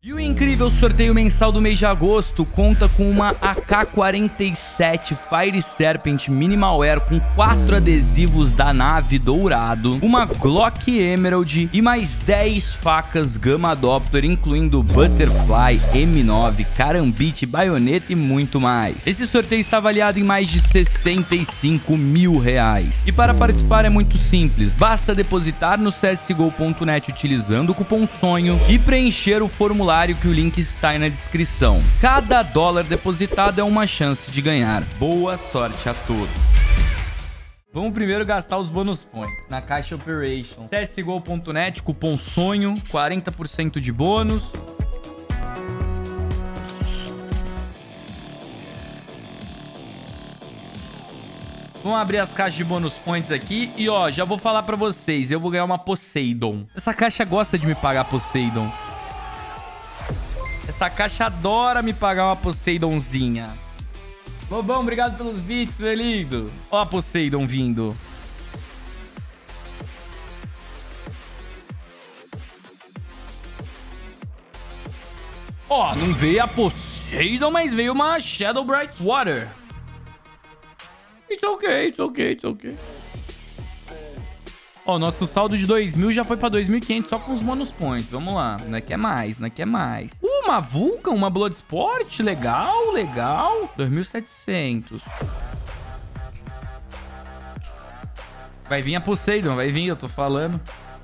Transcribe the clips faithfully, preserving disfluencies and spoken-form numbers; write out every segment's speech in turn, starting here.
E o incrível sorteio mensal do mês de agosto conta com uma A K quarenta e sete Fire Serpent Minimalware com quatro adesivos da nave dourado, uma Glock Emerald e mais dez facas Gamma Doppler, incluindo Butterfly, M nove, Karambit, baioneta e muito mais. Esse sorteio está avaliado em mais de sessenta e cinco mil reais. E para participar é muito simples, basta depositar no C S G O ponto net utilizando o cupom SONHO e preencher o formulário que o link está aí na descrição. Cada dólar depositado é uma chance de ganhar. Boa sorte a todos. Vamos primeiro gastar os bônus points na caixa Operation. C S G O ponto net, cupom SONHO, quarenta por cento de bônus. Vamos abrir as caixas de bônus points aqui. E ó, já vou falar pra vocês, eu vou ganhar uma Poseidon. Essa caixa gosta de me pagar Poseidon. Essa caixa adora me pagar uma Poseidonzinha. Lobão, obrigado pelos bits, meu lindo. Ó a Poseidon vindo. Ó, não veio a Poseidon, mas veio uma Shadow Bright Water. It's okay, it's okay, it's okay. Ó, nosso saldo de dois mil já foi pra dois mil e quinhentos só com os bônus points. Vamos lá. Não é que é mais, não é que é mais. Uh, uma Vulcan, uma Bloodsport. Legal, legal. dois mil e setecentos. Vai vir a Poseidon, vai vir, eu tô falando.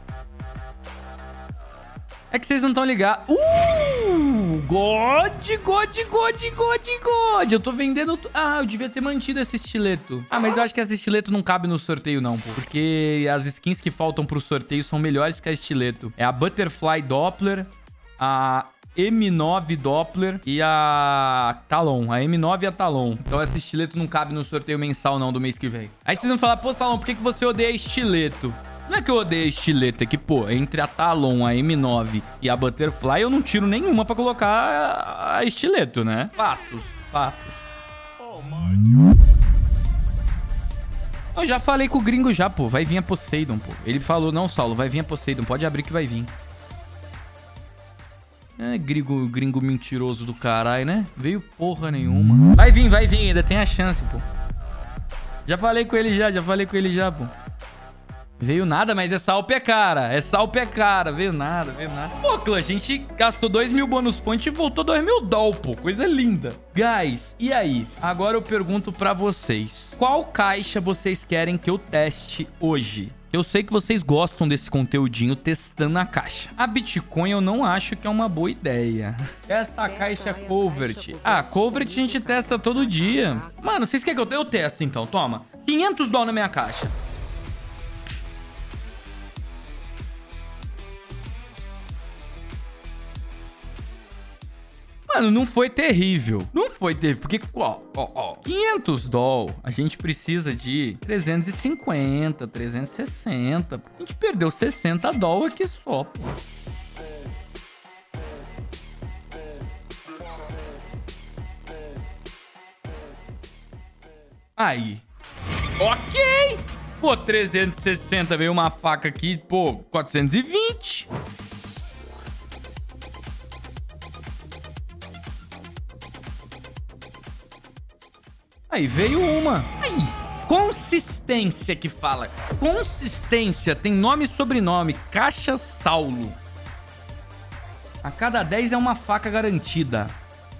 É que vocês não estão ligados. Uh! God, God, God, God, God. Eu tô vendendo... Ah, eu devia ter mantido esse estileto. Ah, mas eu acho que esse estileto não cabe no sorteio, não, pô. Porque as skins que faltam pro sorteio são melhores que a estileto. É a Butterfly Doppler, a M nove Doppler e a Talon. A M nove e a Talon. Então esse estileto não cabe no sorteio mensal, não, do mês que vem. Aí vocês vão falar, pô, Salão, por que que você odeia estileto? Não é que eu odeio estileto, é que, pô, entre a Talon, a M nove e a Butterfly, eu não tiro nenhuma pra colocar a, a estileto, né? Fatos, fatos. Oh, eu já falei com o gringo já, pô. Vai vir a Poseidon, pô. Ele falou, não, Saulo, vai vir a Poseidon. Pode abrir que vai vir. É, gringo, gringo mentiroso do caralho, né? Veio porra nenhuma. Vai vir, vai vir, ainda tem a chance, pô. Já falei com ele já, já falei com ele já, pô. Veio nada, mas é salpe é cara. É salpe é cara. Veio nada, veio nada. Pô, clã, a gente gastou dois mil bônus points e voltou dois mil doll, pô. Coisa linda. Guys, e aí? Agora eu pergunto pra vocês. Qual caixa vocês querem que eu teste hoje? Eu sei que vocês gostam desse conteúdinho testando a caixa. A Bitcoin eu não acho que é uma boa ideia. Testa a caixa Covert. Ah, Covert a gente testa todo dia. Mano, vocês querem que eu... Eu testo então, toma. quinhentos dólares na minha caixa. Mano, não foi terrível. Não foi terrível. Porque, ó, ó, ó. quinhentos dólares, a gente precisa de trezentos e cinquenta, trezentos e sessenta. A gente perdeu sessenta dólares aqui só, pô. Aí. Ok. Pô, trezentos e sessenta. Veio uma faca aqui, pô, quatrocentos e vinte. Aí veio uma. Aí, consistência que fala. Consistência, tem nome e sobrenome. Caixa Saulo. A cada dez é uma faca garantida.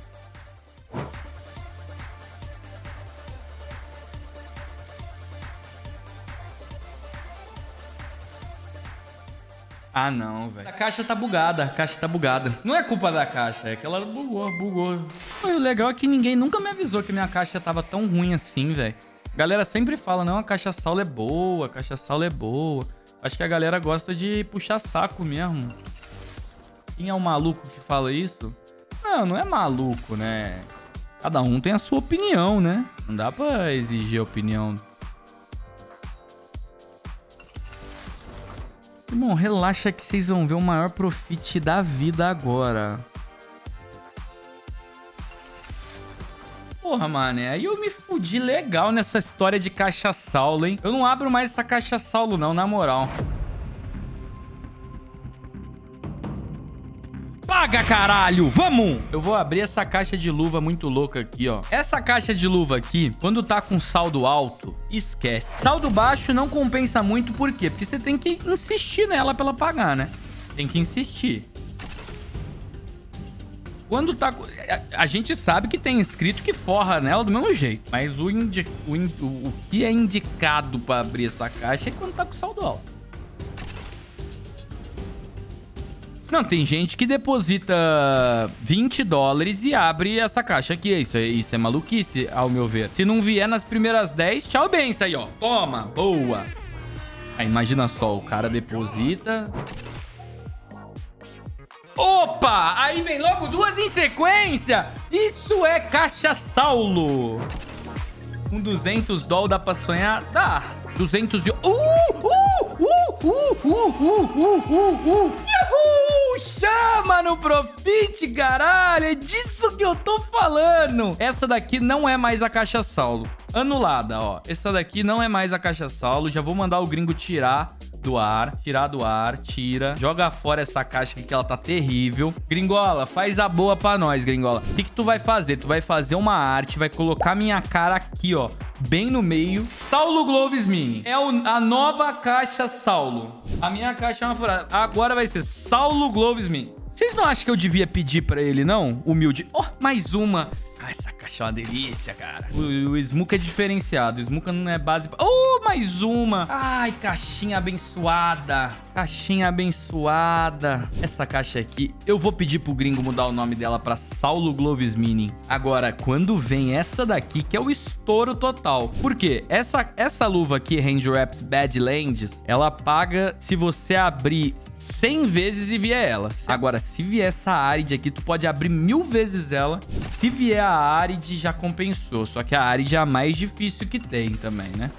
Ah, não, velho. A caixa tá bugada, a caixa tá bugada. Não é culpa da caixa, é que ela bugou, bugou. Pô, o legal é que ninguém nunca me avisou que minha caixa tava tão ruim assim, velho. A galera sempre fala, não, a caixa Saulo é boa, a caixa Saulo é boa. Acho que a galera gosta de puxar saco mesmo. Quem é o maluco que fala isso? Não, não é maluco, né? Cada um tem a sua opinião, né? Não dá pra exigir a opinião. Irmão, relaxa que vocês vão ver o maior profit da vida agora. Porra, mano, aí eu me fudi legal nessa história de caixa Saulo, hein? Eu não abro mais essa caixa Saulo, não, na moral. Pá, Paga, caralho! Vamos! Eu vou abrir essa caixa de luva muito louca aqui, ó. Essa caixa de luva aqui, quando tá com saldo alto, esquece. Saldo baixo não compensa muito, por quê? Porque você tem que insistir nela pra ela pagar, né? Tem que insistir. Quando tá... A gente sabe que tem inscrito que forra nela do mesmo jeito. Mas o, indi... o, in... o que é indicado pra abrir essa caixa é quando tá com saldo alto. Não, tem gente que deposita vinte dólares e abre essa caixa aqui. Isso é, isso é maluquice, ao meu ver. Se não vier nas primeiras dez, tchau, bem, isso aí, ó. Toma, boa. Aí, imagina só, o cara deposita... Opa! Aí vem logo duas em sequência. Isso é caixa Saulo. Com duzentos dólares dá pra sonhar? Dá. duzentos e... Uh! Uh! Uh! Uh! Uh! Uh! Uh! Uh! Uh! Uhul! Chama no Profit, caralho! É disso que eu tô falando! Essa daqui não é mais a caixa Saulo. Anulada, ó. Essa daqui não é mais a caixa Saulo. Já vou mandar o gringo tirar do ar. Tirar do ar, tira. Joga fora essa caixa aqui que ela tá terrível. Gringola, faz a boa pra nós, Gringola. O que que tu vai fazer? Tu vai fazer uma arte, vai colocar minha cara aqui, ó. Bem no meio. Saulo Gloves Mini. É o, a nova caixa Saulo. A minha caixa é uma furada. Agora vai ser Saulo Gloves Mini. Vocês não acham que eu devia pedir pra ele, não? Humilde. Ó, oh, mais uma. Ah, essa caixa é uma delícia, cara. O, o Smuka é diferenciado. O Smuka não é base... Oh, mais uma. Ai, caixinha abençoada. Caixinha abençoada. Essa caixa aqui, eu vou pedir pro gringo mudar o nome dela pra Saulo Gloves Mini. Agora, quando vem essa daqui, que é o estouro total. Por quê? Essa, essa luva aqui, Hand Wraps Badlands, ela paga se você abrir cem vezes e vier ela. Agora, se vier essa Arid aqui, tu pode abrir mil vezes ela. Se vier a Arid, já compensou. Só que a Arid é a mais difícil que tem também, né?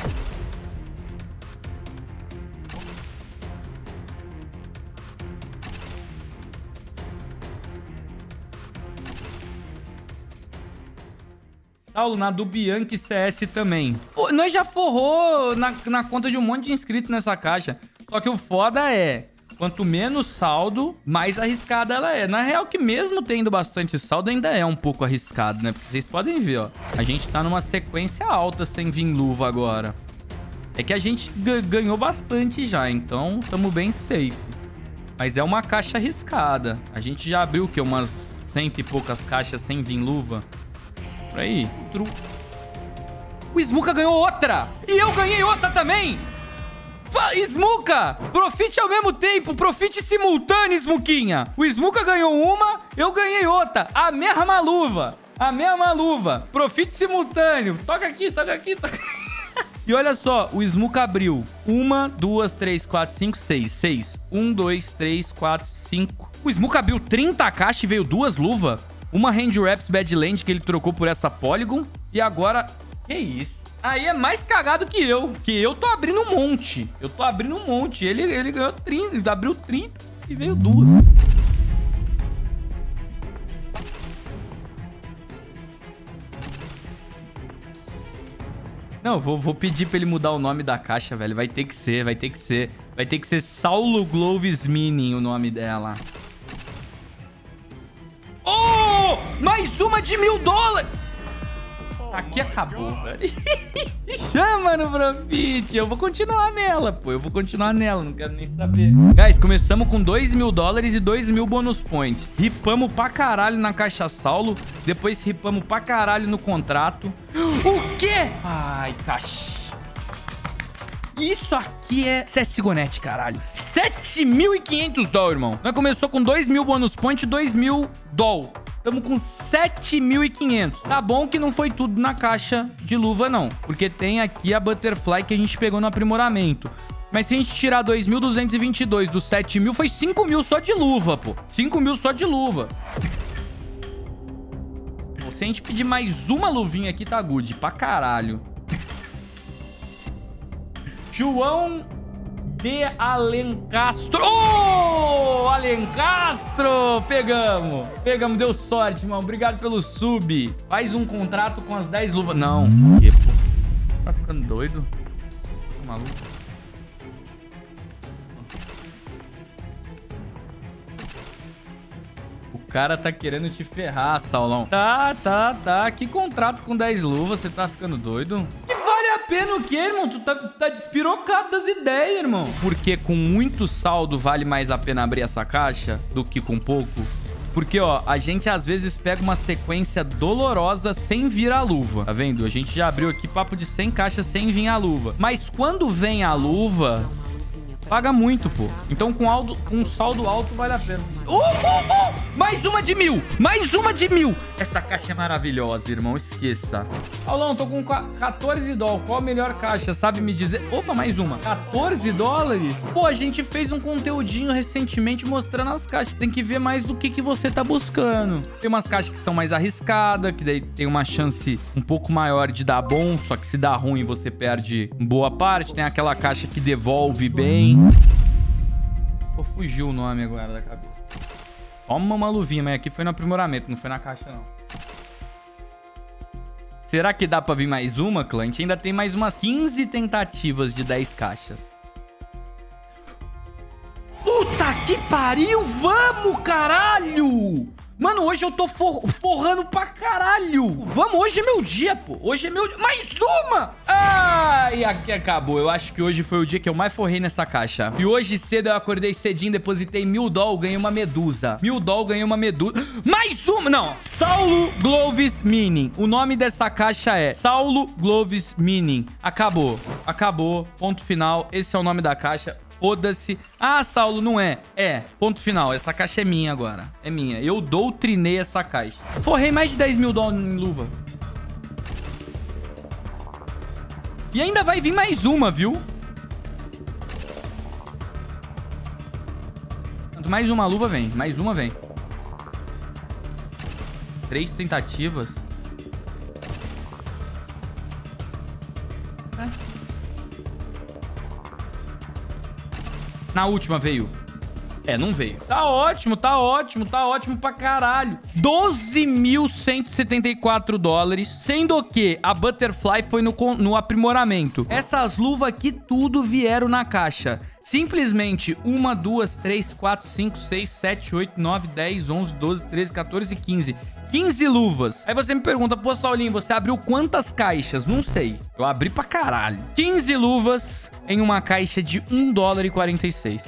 Saulo, na do Bianchi C S também. Pô, nós já forrou na, na conta de um monte de inscritos nessa caixa. Só que o foda é... Quanto menos saldo, mais arriscada ela é. Na real, que mesmo tendo bastante saldo, ainda é um pouco arriscado, né? Porque vocês podem ver, ó. A gente tá numa sequência alta sem vir luva agora. É que a gente ganhou bastante já, então estamos bem safe. Mas é uma caixa arriscada. A gente já abriu, o quê? Umas cento e poucas caixas sem vir luva. Por aí. Tru... O Smuka ganhou outra! E eu ganhei outra também! Smuka! Profit ao mesmo tempo, profit simultâneo, Smuquinha. O Smuka ganhou uma, eu ganhei outra. A mesma luva, a mesma luva. Profit simultâneo. Toca aqui, toca aqui, toca aqui. E olha só, o Smuka abriu uma, duas, três, quatro, cinco, seis. Seis. Um, dois, três, quatro, cinco. O Smuka abriu trinta caixas e veio duas luvas. Uma Hand Wraps Badland que ele trocou por essa Polygon. E agora... Que isso? Aí é mais cagado que eu. Que eu tô abrindo um monte. Eu tô abrindo um monte. Ele, ele ganhou trinta. Ele abriu trinta e veio duas. Não, vou, vou pedir pra ele mudar o nome da caixa, velho. Vai ter que ser, vai ter que ser. Vai ter que ser Saulo Gloves Mini o nome dela. Oh! Mais uma de mil dólares! Aqui acabou, velho. Chama no Profit. Eu vou continuar nela, pô. Eu vou continuar nela. Não quero nem saber. Guys, começamos com dois mil dólares e dois mil bônus points. Ripamos pra caralho na caixa Saulo. Depois ripamos pra caralho no contrato. O quê? Ai, caixa. Isso aqui é C S G O Net, caralho. sete mil e quinhentos dólares, irmão. Nós começou com dois mil bônus points e dois mil dólares. Estamos com sete mil e quinhentos. Tá bom que não foi tudo na caixa de luva, não. Porque tem aqui a Butterfly que a gente pegou no aprimoramento. Mas se a gente tirar dois mil duzentos e vinte e dois dos sete mil, foi cinco mil só de luva, pô. cinco mil só de luva. Se a gente pedir mais uma luvinha aqui, tá good. Pra caralho. João de Alencastro. Oh, Alencastro! Pegamos. Pegamos, deu sorte, irmão. Obrigado pelo sub. Faz um contrato com as dez luvas. Não. Que, pô? Tá ficando doido? Tá maluco? cara tá querendo te ferrar, Saulão. Tá, tá, tá. Que contrato com dez luvas? Você tá ficando doido? E vale a pena o quê, irmão? Tu tá, tu tá despirocado das ideias, irmão. Porque com muito saldo vale mais a pena abrir essa caixa do que com pouco? Porque, ó, a gente às vezes pega uma sequência dolorosa sem vir a luva. Tá vendo? A gente já abriu aqui papo de cem caixas sem vir a luva. Mas quando vem a luva, paga muito, pô. Então com, aldo, com um saldo alto vale a pena. Uh, uh, uh! Mais uma de mil! Mais uma de mil! Essa caixa é maravilhosa, irmão. Esqueça. Paulão, tô com quatorze dólares. Qual a melhor caixa? Sabe me dizer? Opa, mais uma. quatorze dólares? Pô, a gente fez um conteúdinho recentemente mostrando as caixas. Tem que ver mais do que, que você tá buscando. Tem umas caixas que são mais arriscadas, que daí tem uma chance um pouco maior de dar bom, só que se dá ruim você perde boa parte. Tem aquela caixa que devolve bem. Pô, fugiu o nome agora da cabeça. Toma uma luvinha, mas aqui foi no aprimoramento, não foi na caixa, não. Será que dá pra vir mais uma, clã? A gente ainda tem mais umas quinze tentativas de dez caixas. Puta que pariu! Vamos, caralho! Mano, hoje eu tô for forrando pra caralho. Vamos, hoje é meu dia, pô. Hoje é meu dia. Mais uma! Ai, aqui acabou. Eu acho que hoje foi o dia que eu mais forrei nessa caixa. E hoje cedo eu acordei cedinho, depositei mil dólares, ganhei uma medusa. Mil dólares, ganhei uma medusa. Mais uma! Não! Saulo Gloves Mini. O nome dessa caixa é Saulo Gloves Mini. Acabou. Acabou. Ponto final. Esse é o nome da caixa. Foda-se. Ah, Saulo, não é. É, ponto final. Essa caixa é minha agora. É minha. Eu doutrinei essa caixa. Forrei mais de dez mil dólares em luva. E ainda vai vir mais uma, viu? Quanto mais uma luva vem. Mais uma vem. Três tentativas. Na última veio. É, não veio. Tá ótimo, tá ótimo, tá ótimo pra caralho. doze mil cento e setenta e quatro dólares. Sendo que a Butterfly foi no, no aprimoramento. Essas luvas aqui tudo vieram na caixa. Simplesmente uma, duas, três, quatro, cinco, seis, sete, oito, nove, dez, onze, doze, treze, quatorze, quinze. quinze luvas. Aí você me pergunta, pô, Saulinho, você abriu quantas caixas? Não sei. Eu abri pra caralho. quinze luvas em uma caixa de um dólar e quarenta e seis.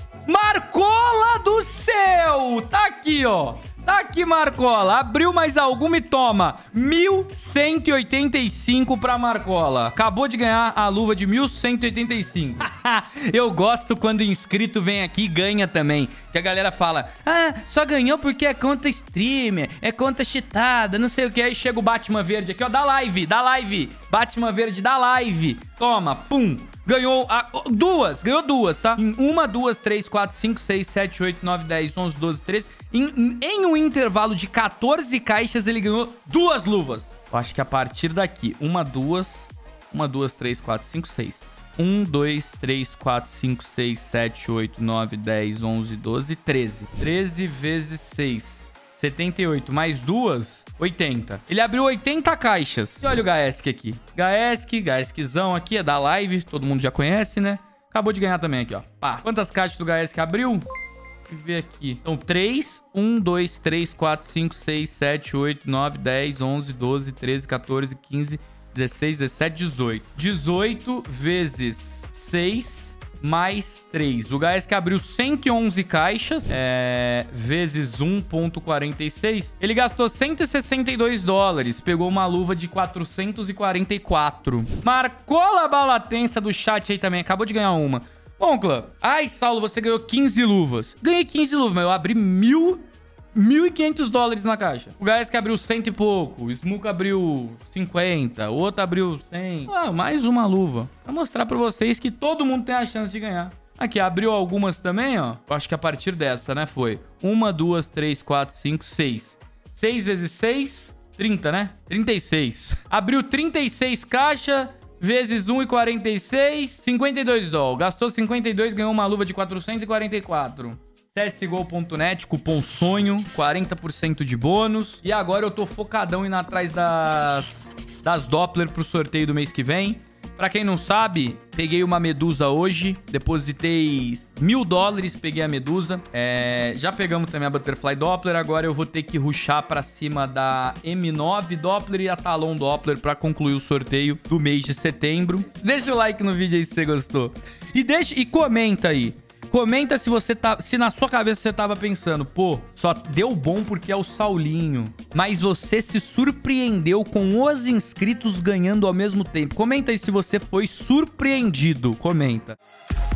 Marcola do céu! Tá aqui, ó. Tá aqui, Marcola. Abriu mais alguma e toma. mil cento e oitenta e cinco pra Marcola. Acabou de ganhar a luva de mil cento e oitenta e cinco. Eu gosto quando inscrito vem aqui e ganha também. Que a galera fala, ah, só ganhou porque é conta streamer, é conta cheatada, não sei o que. Aí chega o Batman Verde aqui, ó, da live, da live. Batman Verde da live. Toma, pum. Ganhou a, duas, ganhou duas, tá? Em uma, duas, três, quatro, cinco, seis, sete, oito, nove, dez, onze, doze, treze. Em, em um intervalo de quatorze caixas, ele ganhou duas luvas. Eu acho que a partir daqui, uma, duas, uma, duas, três, quatro, cinco, seis. um, dois, três, quatro, cinco, seis, sete, oito, nove, dez, onze, doze, treze. treze vezes seis. setenta e oito mais duas, oitenta. Ele abriu oitenta caixas. E olha o Gaesk aqui. Gaesk, Gaesczão aqui, é da live. Todo mundo já conhece, né? Acabou de ganhar também aqui, ó. Pá. Quantas caixas do Gaesk abriu? Deixa eu ver aqui. Então, três, um, dois, três, quatro, cinco, seis, sete, oito, nove, dez, onze, doze, treze, quatorze, quinze, dezesseis, dezessete, dezoito. dezoito vezes seis... mais três. O Gaesk abriu cento e onze caixas, é, vezes um vírgula quarenta e seis. Ele gastou cento e sessenta e dois dólares. Pegou uma luva de quatrocentos e quarenta e quatro. Marcola Balatensa do chat aí também. Acabou de ganhar uma. Bom, clã. Ai, Saulo, você ganhou quinze luvas. Ganhei quinze luvas, mas eu abri mil... mil e quinhentos dólares na caixa. O Gaesk abriu cento e pouco. O Smook abriu cinquenta. O outro abriu cem. Ah, mais uma luva. Pra mostrar pra vocês que todo mundo tem a chance de ganhar. Aqui, abriu algumas também, ó. Eu acho que a partir dessa, né, foi. Uma, duas, três, quatro, cinco, seis. seis vezes seis, trinta, né? trinta e seis. Abriu trinta e seis caixas, vezes um vírgula quarenta e seis, cinquenta e dois dólares. Gastou cinquenta e dois, ganhou uma luva de quatrocentos e quarenta e quatro. C S G O ponto net, cupom sonho, quarenta por cento de bônus. E agora eu tô focadão indo atrás das, das Doppler pro sorteio do mês que vem. Pra quem não sabe, peguei uma medusa hoje, depositei mil dólares, peguei a medusa. É, já pegamos também a Butterfly Doppler, agora eu vou ter que rushar pra cima da M nove Doppler e a Talon Doppler pra concluir o sorteio do mês de setembro. Deixa o like no vídeo aí se você gostou. E, deixa, e comenta aí. Comenta se você tá, se na sua cabeça você tava pensando, pô, só deu bom porque é o Saulinho, mas você se surpreendeu com os inscritos ganhando ao mesmo tempo. Comenta aí se você foi surpreendido. Comenta.